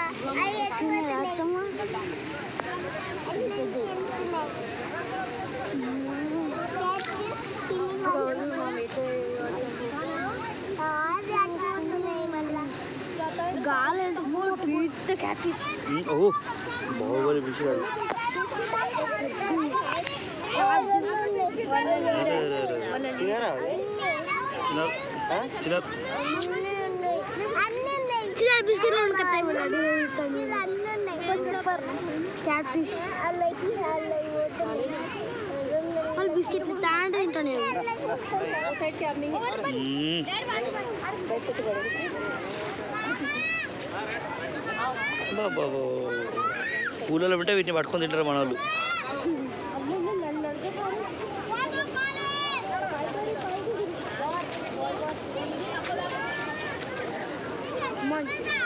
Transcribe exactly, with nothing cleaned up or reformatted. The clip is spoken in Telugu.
గాలి క్యాట్ ఫిష్ ఓ బాహుబలి ఫిష్ కాదు చిన్న చిన్న బిస్కెట్లు క్యాట్ ఫిష్ వాళ్ళు బిస్కెట్లు తాంటే తింటాను బాబా పూలలో ఉంటే వీటిని పట్టుకొని తింటారు మన వాళ్ళు